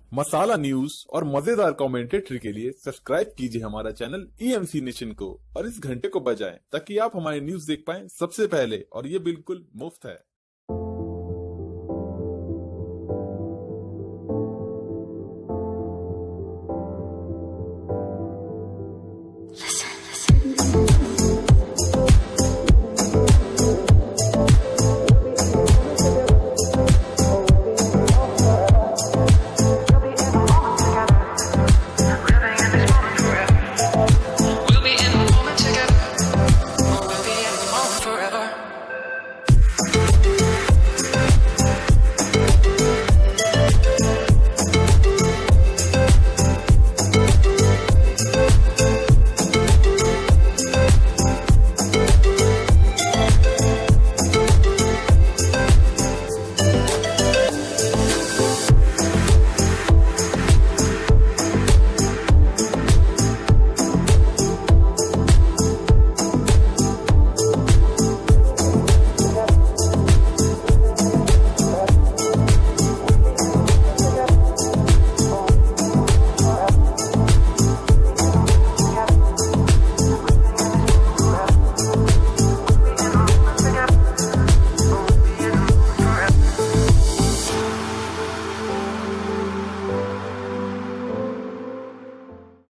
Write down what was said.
मसाला news और मजेदार commentary के लिए सब्सक्राइब कीजिए हमारा चैनल EMC नेशन को और इस घंटे को बजाएं ताकि आप हमारी न्यूज देख पाएं सबसे पहले, और ये बिल्कुल मुफ्त है।